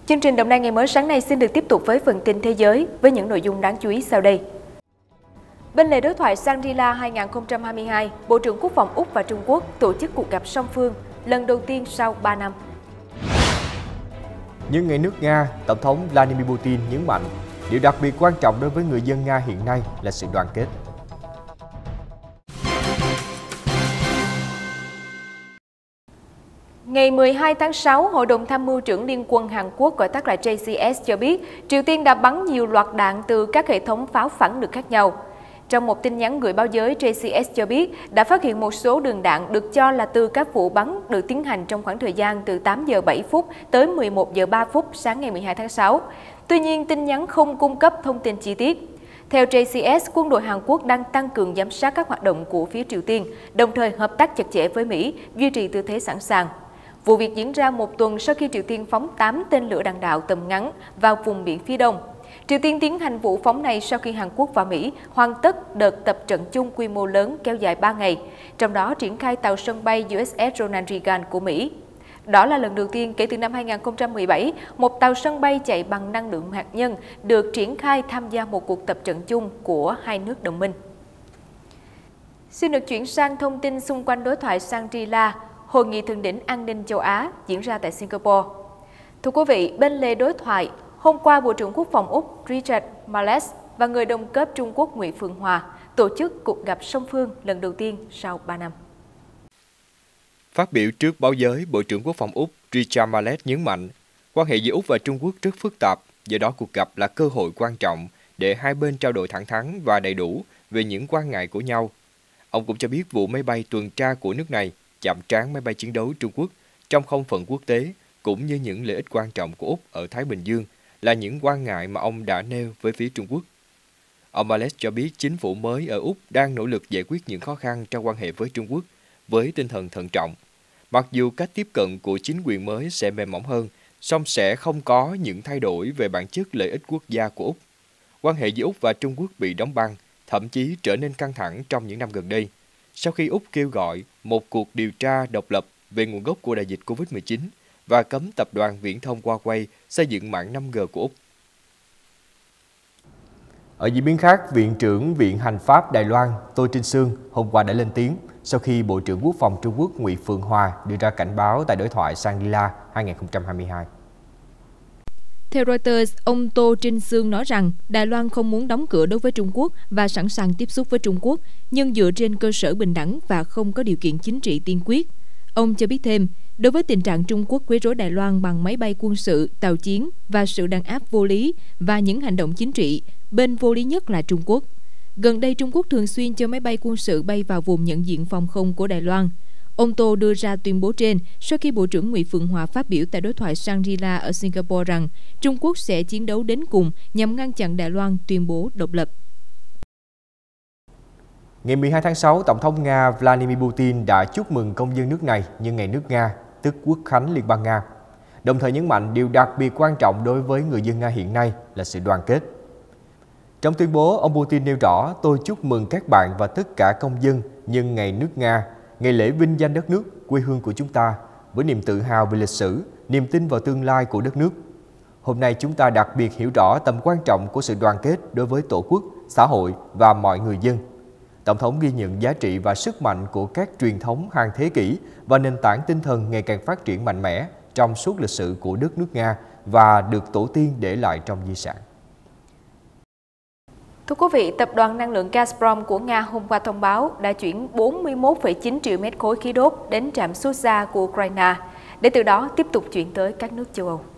Chương trình Đồng Nai ngày mới sáng nay xin được tiếp tục với phần tin thế giới với những nội dung đáng chú ý sau đây. Bên lề đối thoại Shangri-La 2022, Bộ trưởng Quốc phòng Úc và Trung Quốc tổ chức cuộc gặp song phương lần đầu tiên sau 3 năm. Nhân ngày nước Nga, Tổng thống Vladimir Putin nhấn mạnh, điều đặc biệt quan trọng đối với người dân Nga hiện nay là sự đoàn kết. Ngày 12 tháng 6, Hội đồng Tham mưu trưởng Liên quân Hàn Quốc gọi tắt là JCS cho biết Triều Tiên đã bắn nhiều loạt đạn từ các hệ thống pháo phản lực khác nhau. Trong một tin nhắn gửi báo giới, JCS cho biết đã phát hiện một số đường đạn được cho là từ các vụ bắn được tiến hành trong khoảng thời gian từ 8 giờ 7 phút tới 11 giờ 3 phút sáng ngày 12 tháng 6. Tuy nhiên, tin nhắn không cung cấp thông tin chi tiết. Theo JCS, quân đội Hàn Quốc đang tăng cường giám sát các hoạt động của phía Triều Tiên, đồng thời hợp tác chặt chẽ với Mỹ, duy trì tư thế sẵn sàng. Vụ việc diễn ra một tuần sau khi Triều Tiên phóng 8 tên lửa đạn đạo tầm ngắn vào vùng biển phía đông. Triều Tiên tiến hành vụ phóng này sau khi Hàn Quốc và Mỹ hoàn tất đợt tập trận chung quy mô lớn kéo dài 3 ngày, trong đó triển khai tàu sân bay USS Ronald Reagan của Mỹ. Đó là lần đầu tiên kể từ năm 2017, một tàu sân bay chạy bằng năng lượng hạt nhân được triển khai tham gia một cuộc tập trận chung của hai nước đồng minh. Xin được chuyển sang thông tin xung quanh đối thoại Shangri-La, Hội nghị thượng đỉnh an ninh châu Á diễn ra tại Singapore. Thưa quý vị, bên lề đối thoại, hôm qua Bộ trưởng Quốc phòng Úc Richard Marles và người đồng cấp Trung Quốc Nguyễn Phượng Hòa tổ chức cuộc gặp song phương lần đầu tiên sau 3 năm. Phát biểu trước báo giới, Bộ trưởng Quốc phòng Úc Richard Marles nhấn mạnh, quan hệ giữa Úc và Trung Quốc rất phức tạp, do đó cuộc gặp là cơ hội quan trọng để hai bên trao đổi thẳng thắn và đầy đủ về những quan ngại của nhau. Ông cũng cho biết vụ máy bay tuần tra của nước này chạm trán máy bay chiến đấu Trung Quốc trong không phận quốc tế, cũng như những lợi ích quan trọng của Úc ở Thái Bình Dương là những quan ngại mà ông đã nêu với phía Trung Quốc. Ông Marles cho biết chính phủ mới ở Úc đang nỗ lực giải quyết những khó khăn trong quan hệ với Trung Quốc với tinh thần thận trọng. Mặc dù cách tiếp cận của chính quyền mới sẽ mềm mỏng hơn, song sẽ không có những thay đổi về bản chất lợi ích quốc gia của Úc. Quan hệ giữa Úc và Trung Quốc bị đóng băng, thậm chí trở nên căng thẳng trong những năm gần đây, sau khi Úc kêu gọi một cuộc điều tra độc lập về nguồn gốc của đại dịch COVID-19 và cấm tập đoàn viễn thông Huawei xây dựng mạng 5G của Úc. Ở diễn biến khác, Viện trưởng Viện Hành pháp Đài Loan Tô Trinh Sương hôm qua đã lên tiếng sau khi Bộ trưởng Quốc phòng Trung Quốc Nguyễn Phượng Hòa đưa ra cảnh báo tại đối thoại Shangri-La 2022. Theo Reuters, ông Tô Trinh Sương nói rằng Đài Loan không muốn đóng cửa đối với Trung Quốc và sẵn sàng tiếp xúc với Trung Quốc, nhưng dựa trên cơ sở bình đẳng và không có điều kiện chính trị tiên quyết. Ông cho biết thêm, đối với tình trạng Trung Quốc quấy rối Đài Loan bằng máy bay quân sự, tàu chiến và sự đàn áp vô lý và những hành động chính trị, bên vô lý nhất là Trung Quốc. Gần đây, Trung Quốc thường xuyên cho máy bay quân sự bay vào vùng nhận diện phòng không của Đài Loan. Ông Tô đưa ra tuyên bố trên sau khi Bộ trưởng Nguyễn Phượng Hòa phát biểu tại đối thoại Shangri-La ở Singapore rằng Trung Quốc sẽ chiến đấu đến cùng nhằm ngăn chặn Đài Loan tuyên bố độc lập. Ngày 12 tháng 6, Tổng thống Nga Vladimir Putin đã chúc mừng công dân nước này nhân ngày nước Nga, tức Quốc khánh Liên bang Nga, đồng thời nhấn mạnh điều đặc biệt quan trọng đối với người dân Nga hiện nay là sự đoàn kết. Trong tuyên bố, ông Putin nêu rõ, tôi chúc mừng các bạn và tất cả công dân nhân ngày nước Nga, ngày lễ vinh danh đất nước, quê hương của chúng ta, với niềm tự hào về lịch sử, niềm tin vào tương lai của đất nước. Hôm nay chúng ta đặc biệt hiểu rõ tầm quan trọng của sự đoàn kết đối với Tổ quốc, xã hội và mọi người dân. Tổng thống ghi nhận giá trị và sức mạnh của các truyền thống hàng thế kỷ và nền tảng tinh thần ngày càng phát triển mạnh mẽ trong suốt lịch sử của đất nước Nga và được tổ tiên để lại trong di sản. Thưa quý vị, Tập đoàn Năng lượng Gazprom của Nga hôm qua thông báo đã chuyển 41,9 triệu mét khối khí đốt đến trạm Sudzha của Ukraine, để từ đó tiếp tục chuyển tới các nước châu Âu.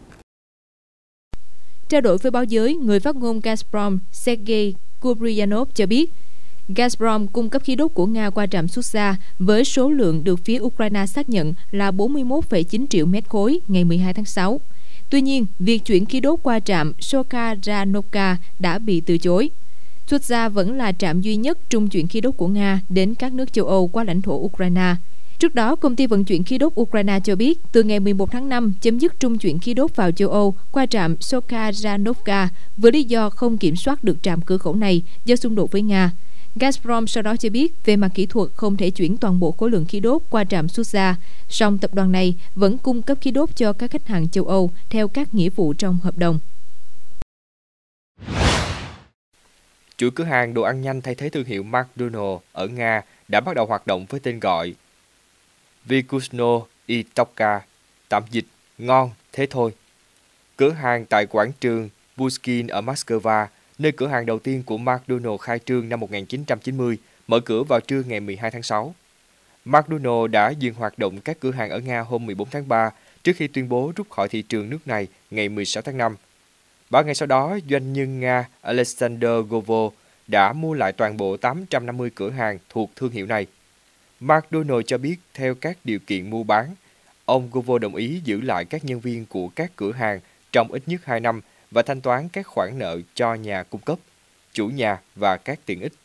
Trao đổi với báo giới, người phát ngôn Gazprom Sergei Kupryanov cho biết, Gazprom cung cấp khí đốt của Nga qua trạm Sudzha với số lượng được phía Ukraine xác nhận là 41,9 triệu mét khối ngày 12 tháng 6. Tuy nhiên, việc chuyển khí đốt qua trạm Sokaranovka đã bị từ chối. Sudzha vẫn là trạm duy nhất trung chuyển khí đốt của Nga đến các nước châu Âu qua lãnh thổ Ukraine. Trước đó, công ty vận chuyển khí đốt Ukraine cho biết từ ngày 11 tháng 5 chấm dứt trung chuyển khí đốt vào châu Âu qua trạm Sokaranovka với lý do không kiểm soát được trạm cửa khẩu này do xung đột với Nga. Gazprom sau đó cho biết về mặt kỹ thuật không thể chuyển toàn bộ khối lượng khí đốt qua trạm Suza, song tập đoàn này vẫn cung cấp khí đốt cho các khách hàng châu Âu theo các nghĩa vụ trong hợp đồng. Chuỗi cửa hàng đồ ăn nhanh thay thế thương hiệu McDonald's ở Nga đã bắt đầu hoạt động với tên gọi Vkusno i Toka, tạm dịch ngon thế thôi. Cửa hàng tại quảng trường Pushkin ở Moscow, nơi cửa hàng đầu tiên của McDonald's khai trương năm 1990, mở cửa vào trưa ngày 12 tháng 6. McDonald's đã dừng hoạt động các cửa hàng ở Nga hôm 14 tháng 3 trước khi tuyên bố rút khỏi thị trường nước này ngày 16 tháng 5. 3 ngày sau đó, doanh nhân Nga Alexander Govo đã mua lại toàn bộ 850 cửa hàng thuộc thương hiệu này. McDonald's cho biết theo các điều kiện mua bán, ông Govo đồng ý giữ lại các nhân viên của các cửa hàng trong ít nhất 2 năm và thanh toán các khoản nợ cho nhà cung cấp, chủ nhà và các tiện ích.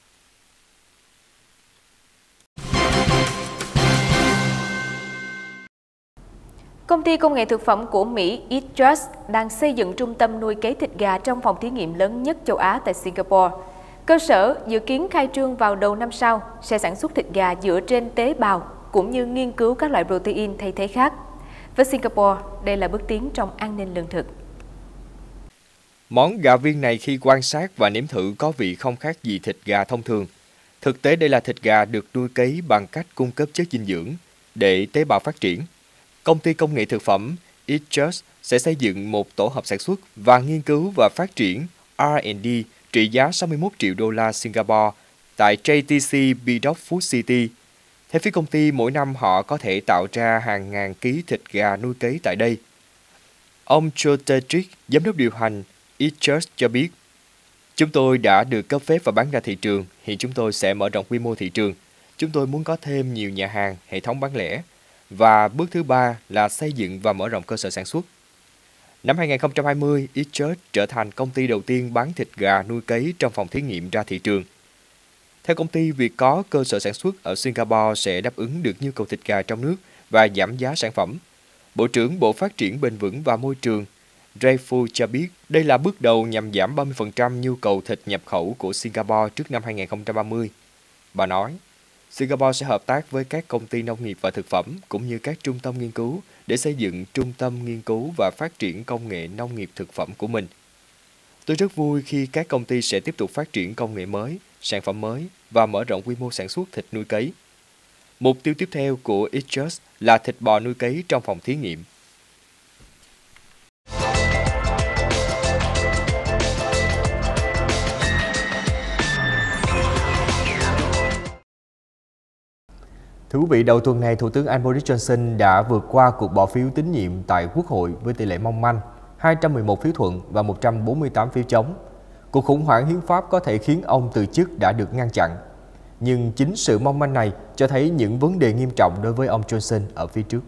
Công ty công nghệ thực phẩm của Mỹ EatJust đang xây dựng trung tâm nuôi cấy thịt gà trong phòng thí nghiệm lớn nhất châu Á tại Singapore. Cơ sở dự kiến khai trương vào đầu năm sau sẽ sản xuất thịt gà dựa trên tế bào cũng như nghiên cứu các loại protein thay thế khác. Với Singapore, đây là bước tiến trong an ninh lương thực. Món gà viên này khi quan sát và nếm thử có vị không khác gì thịt gà thông thường. Thực tế đây là thịt gà được nuôi cấy bằng cách cung cấp chất dinh dưỡng để tế bào phát triển. Công ty công nghệ thực phẩm EatJust sẽ xây dựng một tổ hợp sản xuất và nghiên cứu và phát triển R&D trị giá 61 triệu đô la Singapore tại JTC Bedok Food City. Theo phía công ty, mỗi năm họ có thể tạo ra hàng ngàn ký thịt gà nuôi cấy tại đây. Ông Joe Tetrick, giám đốc điều hành EatJust cho biết, chúng tôi đã được cấp phép và bán ra thị trường, hiện chúng tôi sẽ mở rộng quy mô thị trường. Chúng tôi muốn có thêm nhiều nhà hàng, hệ thống bán lẻ. Và bước thứ ba là xây dựng và mở rộng cơ sở sản xuất. Năm 2020, EatJust trở thành công ty đầu tiên bán thịt gà nuôi cấy trong phòng thí nghiệm ra thị trường. Theo công ty, việc có cơ sở sản xuất ở Singapore sẽ đáp ứng được nhu cầu thịt gà trong nước và giảm giá sản phẩm. Bộ trưởng Bộ Phát triển Bền vững và Môi trường Ray Fu cho biết đây là bước đầu nhằm giảm 30% nhu cầu thịt nhập khẩu của Singapore trước năm 2030. Bà nói, Singapore sẽ hợp tác với các công ty nông nghiệp và thực phẩm cũng như các trung tâm nghiên cứu để xây dựng trung tâm nghiên cứu và phát triển công nghệ nông nghiệp thực phẩm của mình. Tôi rất vui khi các công ty sẽ tiếp tục phát triển công nghệ mới, sản phẩm mới và mở rộng quy mô sản xuất thịt nuôi cấy. Mục tiêu tiếp theo của EatJust là thịt bò nuôi cấy trong phòng thí nghiệm. Thưa quý vị, đầu tuần này, Thủ tướng Anh Boris Johnson đã vượt qua cuộc bỏ phiếu tín nhiệm tại Quốc hội với tỷ lệ mong manh, 211 phiếu thuận và 148 phiếu chống. Cuộc khủng hoảng hiến pháp có thể khiến ông từ chức đã được ngăn chặn. Nhưng chính sự mong manh này cho thấy những vấn đề nghiêm trọng đối với ông Johnson ở phía trước.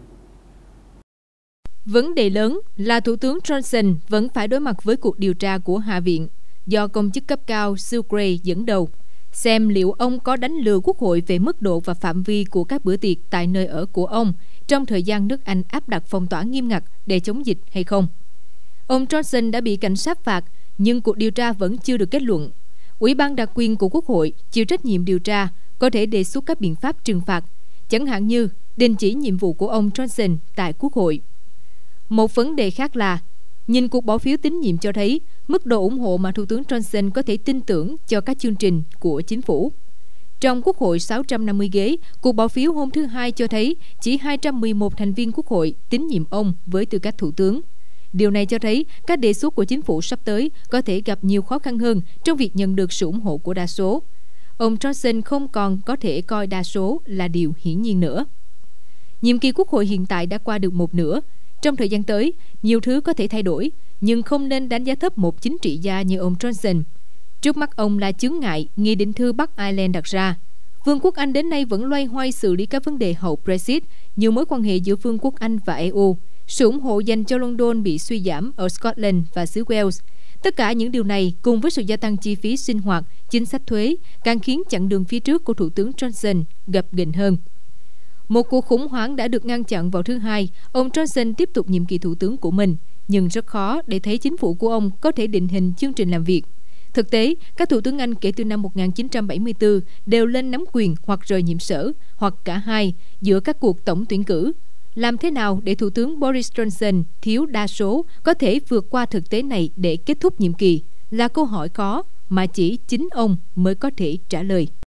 Vấn đề lớn là Thủ tướng Johnson vẫn phải đối mặt với cuộc điều tra của Hạ viện do công chức cấp cao Sue Gray dẫn đầu, xem liệu ông có đánh lừa Quốc hội về mức độ và phạm vi của các bữa tiệc tại nơi ở của ông trong thời gian nước Anh áp đặt phong tỏa nghiêm ngặt để chống dịch hay không. Ông Johnson đã bị cảnh sát phạt, nhưng cuộc điều tra vẫn chưa được kết luận. Ủy ban đặc quyền của Quốc hội chịu trách nhiệm điều tra, có thể đề xuất các biện pháp trừng phạt, chẳng hạn như đình chỉ nhiệm vụ của ông Johnson tại Quốc hội. Một vấn đề khác là, nhìn cuộc bỏ phiếu tín nhiệm cho thấy mức độ ủng hộ mà Thủ tướng Johnson có thể tin tưởng cho các chương trình của chính phủ. Trong Quốc hội 650 ghế, cuộc bỏ phiếu hôm thứ Hai cho thấy chỉ 211 thành viên Quốc hội tín nhiệm ông với tư cách Thủ tướng. Điều này cho thấy các đề xuất của chính phủ sắp tới có thể gặp nhiều khó khăn hơn trong việc nhận được sự ủng hộ của đa số. Ông Johnson không còn có thể coi đa số là điều hiển nhiên nữa. Nhiệm kỳ Quốc hội hiện tại đã qua được một nửa. Trong thời gian tới, nhiều thứ có thể thay đổi, nhưng không nên đánh giá thấp một chính trị gia như ông Johnson. Trước mắt ông là chướng ngại Nghị định thư Bắc Ireland đặt ra. Vương quốc Anh đến nay vẫn loay hoay xử lý các vấn đề hậu Brexit, nhiều mối quan hệ giữa Vương quốc Anh và EU, sự ủng hộ dành cho London bị suy giảm ở Scotland và xứ Wales. Tất cả những điều này cùng với sự gia tăng chi phí sinh hoạt, chính sách thuế càng khiến chặng đường phía trước của Thủ tướng Johnson gập ghềnh hơn. Một cuộc khủng hoảng đã được ngăn chặn vào thứ Hai, ông Johnson tiếp tục nhiệm kỳ thủ tướng của mình, nhưng rất khó để thấy chính phủ của ông có thể định hình chương trình làm việc. Thực tế, các thủ tướng Anh kể từ năm 1974 đều lên nắm quyền hoặc rời nhiệm sở, hoặc cả hai, giữa các cuộc tổng tuyển cử. Làm thế nào để Thủ tướng Boris Johnson thiếu đa số có thể vượt qua thực tế này để kết thúc nhiệm kỳ là câu hỏi khó mà chỉ chính ông mới có thể trả lời.